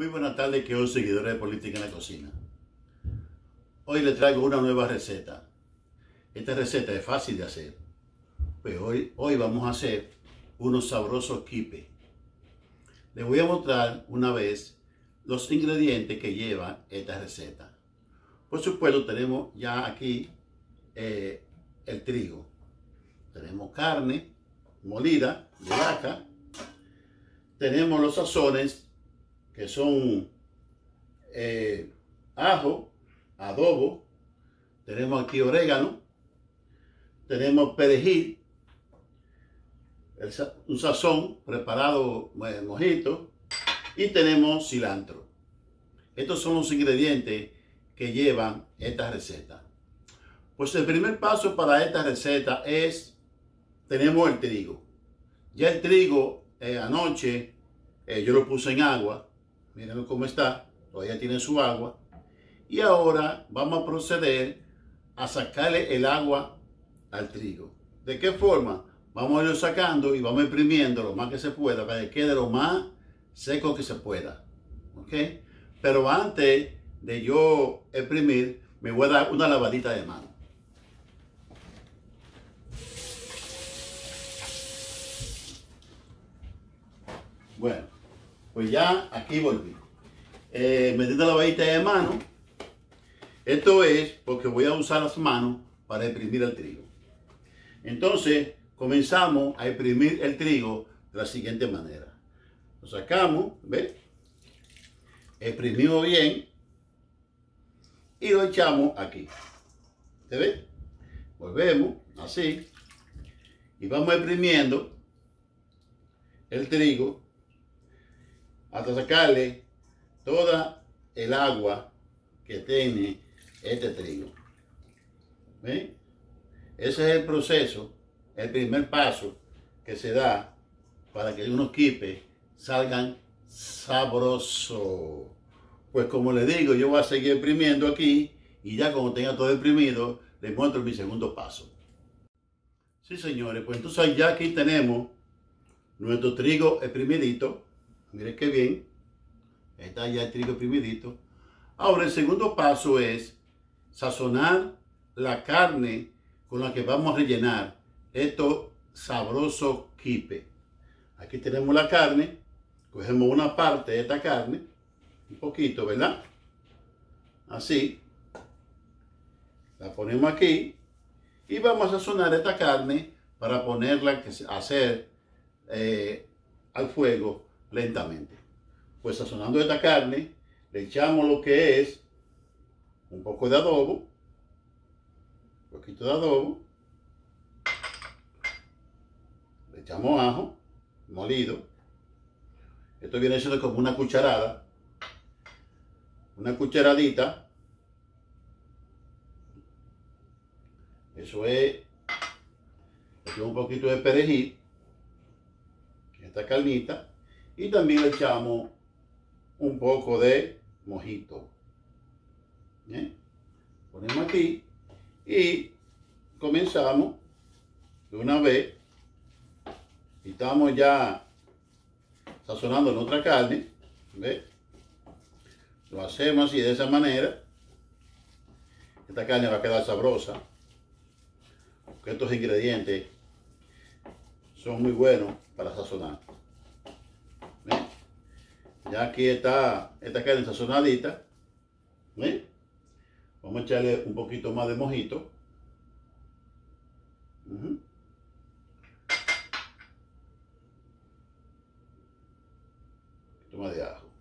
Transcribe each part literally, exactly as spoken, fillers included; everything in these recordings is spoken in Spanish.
Muy buenas tardes, que os seguidores de Política en la Cocina. Hoy les traigo una nueva receta. Esta receta es fácil de hacer. Pues hoy, hoy vamos a hacer unos sabrosos quipes. Les voy a mostrar una vez los ingredientes que lleva esta receta. Por supuesto, tenemos ya aquí eh, el trigo. Tenemos carne molida de vaca. Tenemos los sazones que son eh, ajo, adobo, tenemos aquí orégano, tenemos perejil, el, un sazón preparado eh, mojito, y tenemos cilantro. Estos son los ingredientes que llevan esta receta. Pues el primer paso para esta receta es, tenemos el trigo. Ya el trigo eh, anoche eh, yo lo puse en agua. Miren cómo está, todavía tiene su agua. Y ahora vamos a proceder a sacarle el agua al trigo. ¿De qué forma? Vamos a irlo sacando y vamos exprimiendo lo más que se pueda para que quede lo más seco que se pueda. ¿Ok? Pero antes de yo exprimir, me voy a dar una lavadita de mano. Bueno, pues ya aquí volví. Eh, me di la lavadita de mano. Esto es porque voy a usar las manos para exprimir el trigo. Entonces, comenzamos a exprimir el trigo de la siguiente manera. Lo sacamos, ¿ves? Exprimimos bien y lo echamos aquí. ¿Se ve? Volvemos así y vamos exprimiendo el trigo hasta sacarle toda el agua que tiene este trigo. ¿Ven? Ese es el proceso, el primer paso que se da para que unos quipes salgan sabrosos. Pues como les digo, yo voy a seguir exprimiendo aquí y ya cuando tenga todo exprimido, les muestro mi segundo paso. Sí, señores, pues entonces ya aquí tenemos nuestro trigo exprimidito. Miren qué bien. Está ya el trigo exprimidito. Ahora el segundo paso es sazonar la carne con la que vamos a rellenar estos sabrosos quipes. Aquí tenemos la carne. Cogemos una parte de esta carne. Un poquito, ¿verdad? Así. La ponemos aquí. Y vamos a sazonar esta carne para ponerla a hacer eh, al fuego lentamente. Pues sazonando esta carne, le echamos lo que es un poco de adobo, un poquito de adobo, le echamos ajo molido. Esto viene siendo como una cucharada, una cucharadita. Eso es, le echamos un poquito de perejil, esta carnita. Y también le echamos un poco de mojito. ¿Bien? Ponemos aquí y comenzamos de una vez. Y estamos ya sazonando nuestra carne. ¿Ves? Lo hacemos así, de esa manera. Esta carne va a quedar sabrosa. Porque estos ingredientes son muy buenos para sazonar. ¿Ven? Ya aquí está esta carne sazonadita. ¿Ven? Vamos a echarle un poquito más de mojito. Uh-huh. Un poquito más de ajo.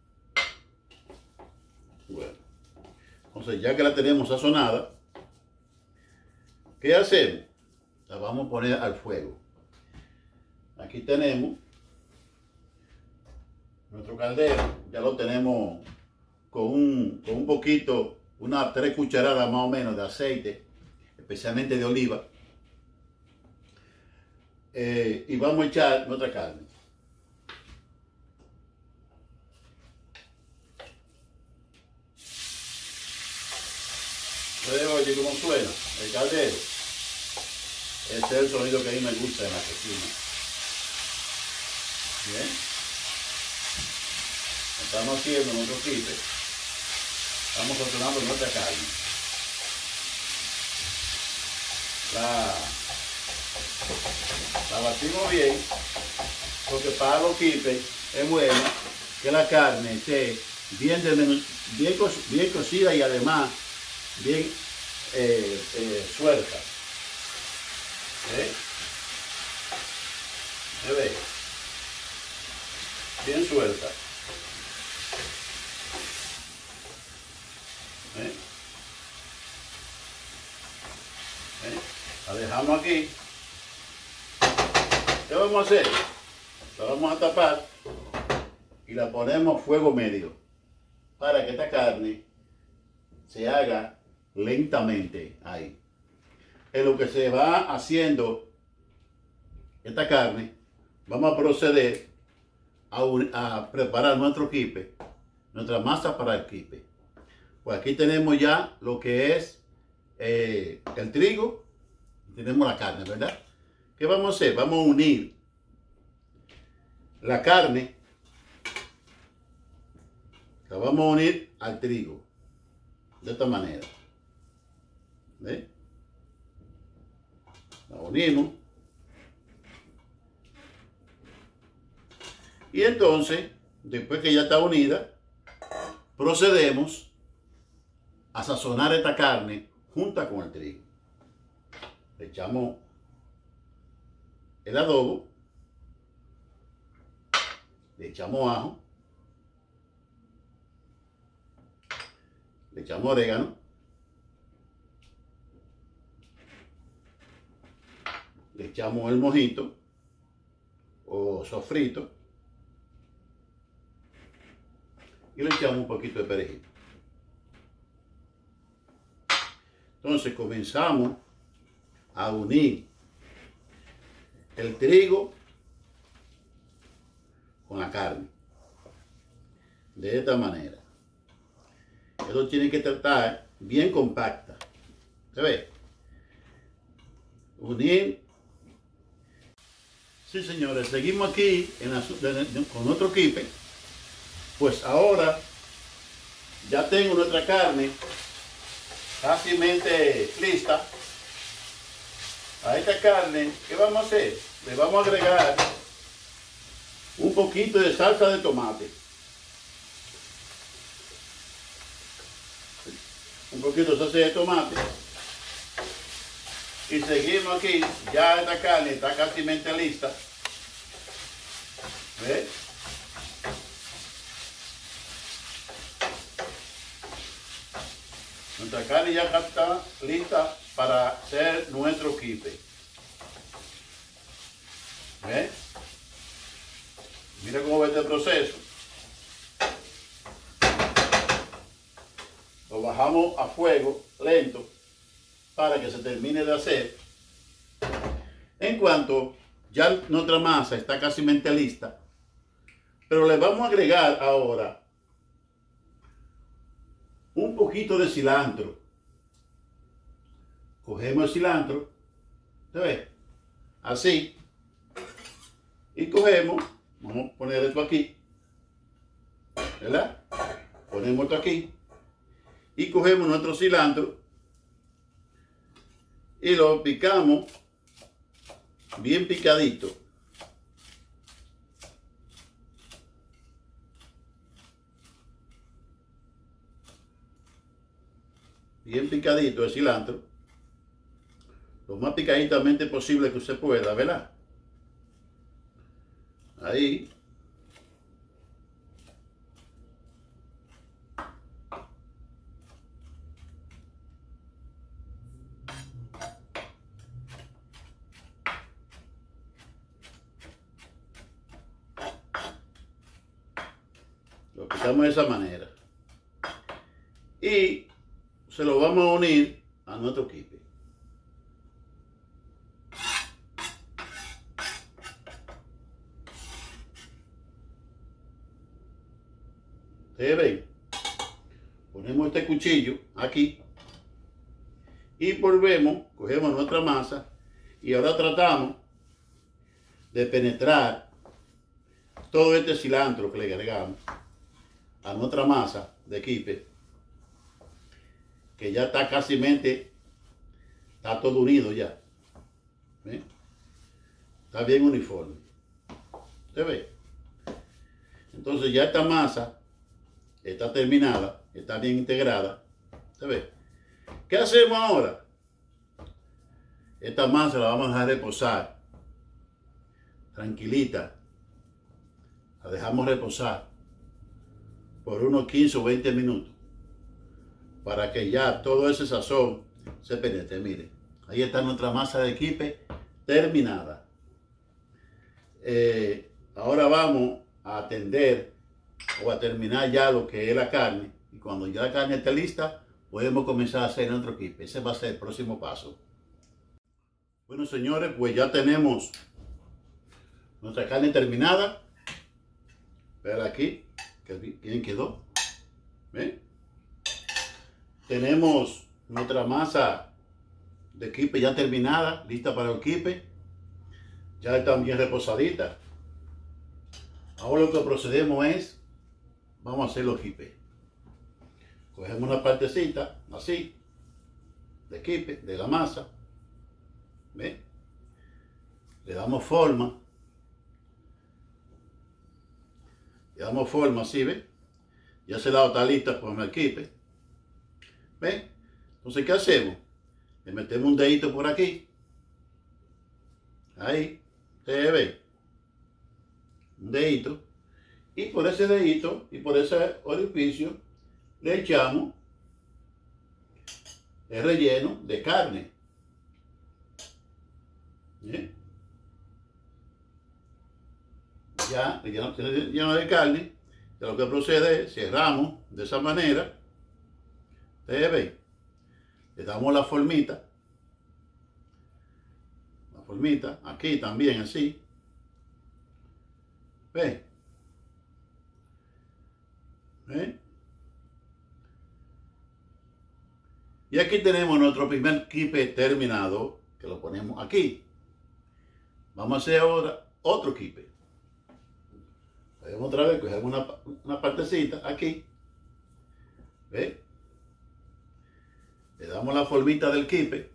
Bueno. Entonces, ya que la tenemos sazonada, ¿qué hacemos? La vamos a poner al fuego. Aquí tenemos nuestro caldero, ya lo tenemos con un, con un poquito, unas tres cucharadas más o menos de aceite, especialmente de oliva. Eh, y vamos a echar nuestra carne. Ustedes oyen cómo suena el caldero. Ese es el sonido que a mí me gusta en la cocina. Bien. estamos haciendo nuestro quipe, estamos sazonando nuestra carne. La, la batimos bien, porque para los quipes es bueno que la carne esté bien, de, bien, co, bien cocida y además bien eh, eh, suelta. ¿Eh? ¿Me ve? Bien suelta. ¿Eh? ¿Eh? La dejamos aquí. ¿Qué vamos a hacer? La vamos a tapar y la ponemos a fuego medio para que esta carne se haga lentamente ahí. En lo que se va haciendo esta carne, vamos a proceder a, un, a preparar nuestro quipe, nuestra masa para el quipe. Pues aquí tenemos ya lo que es eh, el trigo, tenemos la carne, ¿verdad? ¿Qué vamos a hacer? Vamos a unir la carne, la vamos a unir al trigo, de esta manera. ¿Ve? La unimos. Y entonces, después que ya está unida, procedemos a sazonar esta carne junta con el trigo. Le echamos el adobo, le echamos ajo, le echamos orégano, le echamos el mojito o sofrito y le echamos un poquito de perejil. Entonces comenzamos a unir el trigo con la carne de esta manera. Esto tiene que tratar bien compacta. ¿Se ve? Unir. Sí, señores, seguimos aquí en la, con otro quipe. Pues ahora ya tengo nuestra carne casi lista. A esta carne, ¿qué vamos a hacer? Le vamos a agregar un poquito de salsa de tomate. Un poquito de salsa de tomate. Y seguimos aquí. Ya esta carne está casi lista. ¿Ves? Nuestra carne ya está lista para hacer nuestro quipe. ¿Ves? Mira cómo va este proceso. Lo bajamos a fuego lento para que se termine de hacer. En cuanto ya nuestra masa está casi lista, pero le vamos a agregar ahora un poquito de cilantro. Cogemos el cilantro, ¿se ve? Así. Y cogemos, vamos a poner esto aquí, ¿verdad? Ponemos esto aquí. Y cogemos nuestro cilantro y lo picamos bien picadito. Bien picadito el cilantro, lo más picaditamente posible que usted pueda, ¿verdad? Ahí. Lo picamos de esa manera. Y se lo vamos a unir a nuestro quipe. Ustedes ven, ponemos este cuchillo aquí y volvemos, cogemos nuestra masa y ahora tratamos de penetrar todo este cilantro que le agregamos a nuestra masa de equipe, que ya está casi mente, está todo unido ya. ¿Ve? Está bien uniforme. ¿Se ve? Entonces ya esta masa está terminada, está bien integrada. ¿Se ve? ¿Qué hacemos ahora? Esta masa la vamos a dejar reposar. Tranquilita. La dejamos reposar por unos quince o veinte minutos. Para que ya todo ese sazón se penetre. Mire, ahí está nuestra masa de equipe terminada. Eh, ahora vamos a atender o a terminar ya lo que es la carne. Y cuando ya la carne esté lista, podemos comenzar a hacer nuestro equipe. Ese va a ser el próximo paso. Bueno, señores, pues ya tenemos nuestra carne terminada. Vean aquí, que bien quedó. ¿Ven? Tenemos nuestra masa de equipe ya terminada, lista para el equipe. Ya está bien reposadita. Ahora lo que procedemos es, vamos a hacer los equipes. Cogemos una partecita, así, de equipe, de la masa. ¿Ven? Le damos forma. Le damos forma así, ¿ven? Ya ese lado está lista con el equipe. ¿Ven? Entonces, ¿qué hacemos? Le metemos un dedito por aquí. Ahí. Ustedes ven. Un dedito. Y por ese dedito y por ese orificio le echamos el relleno de carne. ¿Bien? Ya, relleno, relleno de carne. De lo que procede, cerramos de esa manera. Ustedes ven. Le damos la formita. La formita. Aquí también así. ¿Ven? ¿Ven? Y aquí tenemos nuestro primer quipe terminado. Que lo ponemos aquí. Vamos a hacer ahora otro quipe. Vamos otra vez, cogemos una, una partecita aquí. ¿Ven? Le damos la formita del quipe.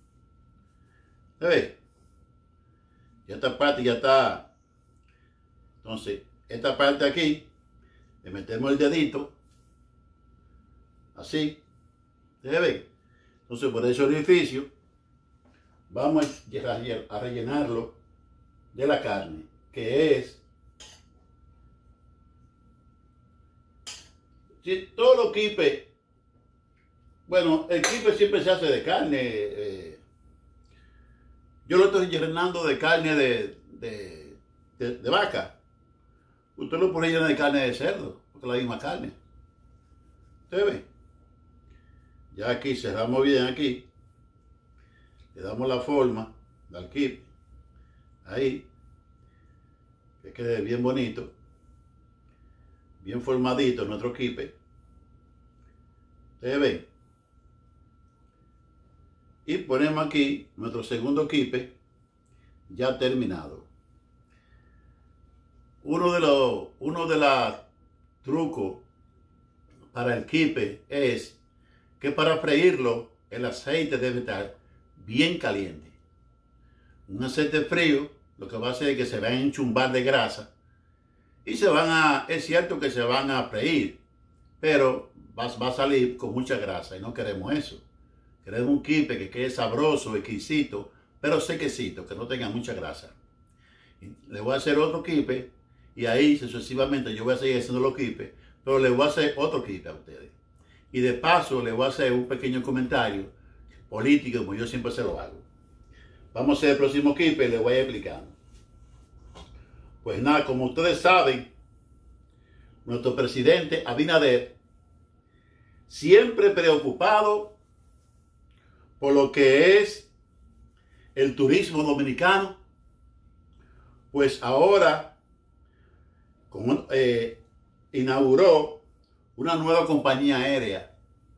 ¿Ve? Ya esta parte ya está. Entonces, esta parte aquí, le metemos el dedito. Así. ¿Se ve? Entonces, por ese orificio, vamos a rellenarlo de la carne, que es. Si todos los quipes, bueno, el quipe siempre se hace de carne. Eh, yo lo estoy llenando de carne de, de, de, de vaca. Usted lo puede llenar de carne de cerdo, porque es la misma carne. ¿Usted ve? Ya aquí cerramos bien aquí. Le damos la forma del quipe. Ahí. Que quede bien bonito. Bien formadito nuestro quipe. ¿Ustedes ven? Y ponemos aquí nuestro segundo quipe ya terminado. Uno de los uno de los trucos para el quipe es que para freírlo el aceite debe estar bien caliente. Un aceite frío lo que va a hacer es que se van a enchumbar de grasa. Y se van a, es cierto que se van a freír, pero va, va a salir con mucha grasa y no queremos eso. Queremos un quipe que quede sabroso, exquisito, pero sequecito, que no tenga mucha grasa. Y le voy a hacer otro quipe y ahí sucesivamente yo voy a seguir haciendo los quipes, pero le voy a hacer otro quipe a ustedes. Y de paso le voy a hacer un pequeño comentario político, como yo siempre se lo hago. Vamos a hacer el próximo quipe y le voy a explicar. Pues nada, como ustedes saben, nuestro presidente Abinader, siempre preocupado por lo que es el turismo dominicano, pues ahora con, eh, inauguró una nueva compañía aérea.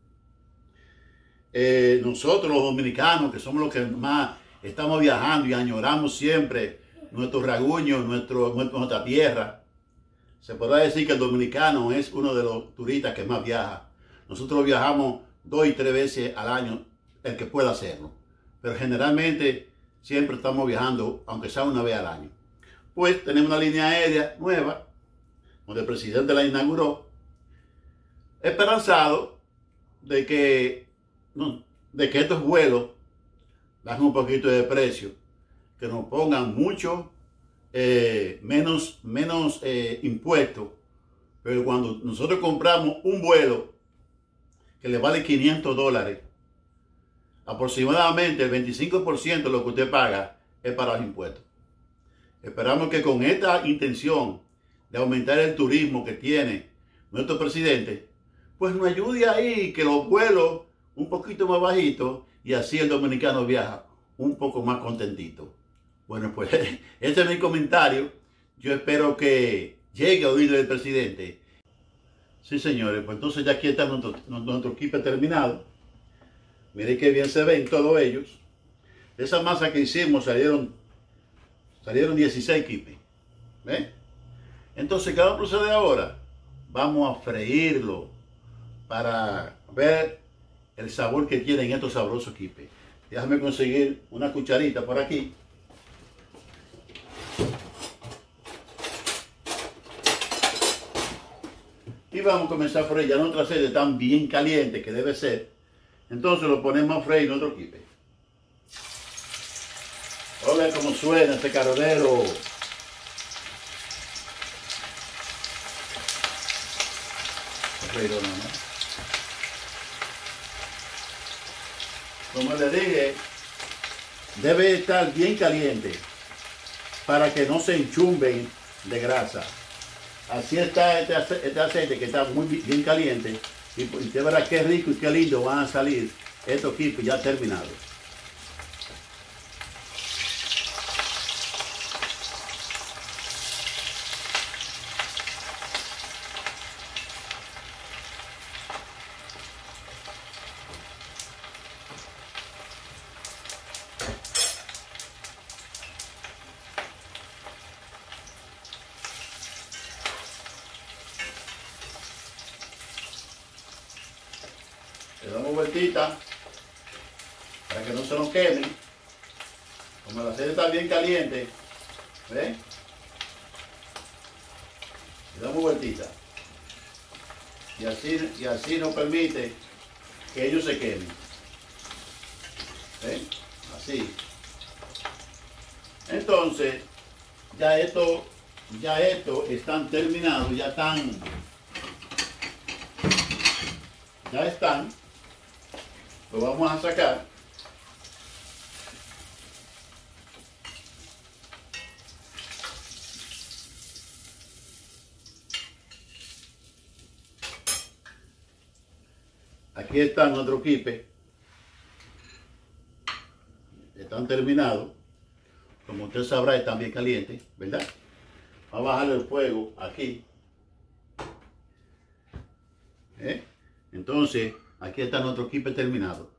Eh, nosotros los dominicanos, que somos los que más estamos viajando y añoramos siempre nuestro raguño, nuestro, nuestra tierra, Se podrá decir que el dominicano es uno de los turistas que más viaja. Nosotros viajamos dos y tres veces al año, el que pueda hacerlo. Pero generalmente siempre estamos viajando, aunque sea una vez al año. Pues tenemos una línea aérea nueva, donde el presidente la inauguró, esperanzado de que, no, de que estos vuelos bajen un poquito de precio, que nos pongan mucho eh, menos, menos eh, impuestos. Pero cuando nosotros compramos un vuelo que le vale quinientos dólares, aproximadamente el veinticinco por ciento de lo que usted paga es para los impuestos. Esperamos que con esta intención de aumentar el turismo que tiene nuestro presidente, pues nos ayude ahí, que los vuelos un poquito más bajitos, y así el dominicano viaja un poco más contentito. Bueno, pues este es mi comentario. Yo espero que llegue a oír del presidente. Sí, señores, pues entonces ya aquí está nuestro, nuestro equipo terminado. Miren qué bien se ven todos ellos. De esa masa que hicimos salieron, salieron dieciséis quipes. ¿Ven? Entonces, ¿qué vamos a proceder ahora? Vamos a freírlo para ver el sabor que tienen estos sabrosos quipes. Déjame conseguir una cucharita por aquí. Y vamos a comenzar a freír. Ya nuestra aceite está bien caliente, que debe ser. Entonces lo ponemos a freír en otro quipe. Oigan cómo suena este carodero. Freído, ¿no? Como les dije, debe estar bien caliente para que no se enchumben de grasa. Así está este, ace este aceite, que está muy bien caliente, y usted verá qué rico y qué lindo van a salir estos quipes ya terminados. Le damos vueltita para que no se nos quemen. Como el aceite está bien caliente, ¿ven? Le damos vueltita. Y así, y así nos permite que ellos se quemen. ¿Ven? Así. Entonces, ya esto, ya esto están terminados, ya están, ya están. Lo vamos a sacar. Aquí están nuestros quipes. Están terminados. Como usted sabrá, están bien calientes, ¿verdad? Vamos a bajarle el fuego aquí. ¿Eh? Entonces, aquí está nuestro quipe terminado.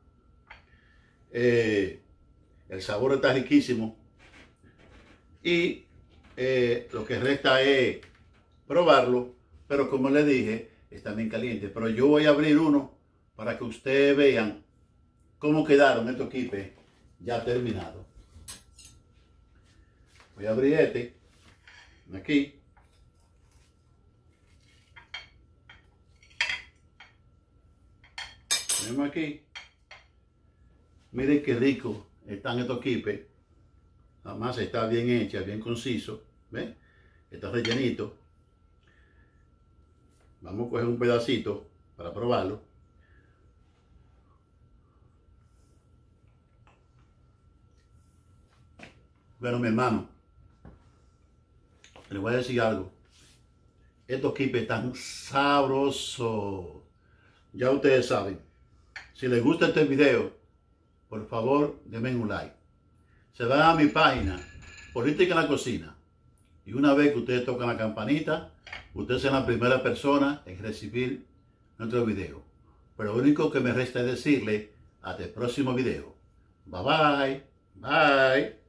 Eh, el sabor está riquísimo. Y eh, lo que resta es probarlo. Pero como les dije, está bien caliente. Pero yo voy a abrir uno para que ustedes vean cómo quedaron estos quipes ya terminados. Voy a abrir este. Aquí. Tenemos aquí. Miren qué rico están estos quipes. La masa está bien hecha, bien conciso. ¿Ven? Está rellenito. Vamos a coger un pedacito para probarlo. Bueno, mi hermano, les voy a decir algo. Estos quipes están sabrosos. Ya ustedes saben. Si les gusta este video, por favor, denme un like. Se van a mi página, Política en la Cocina. Y una vez que ustedes tocan la campanita, ustedes serán la primera persona en recibir nuestro video. Pero lo único que me resta es decirle hasta el próximo video. Bye bye. Bye.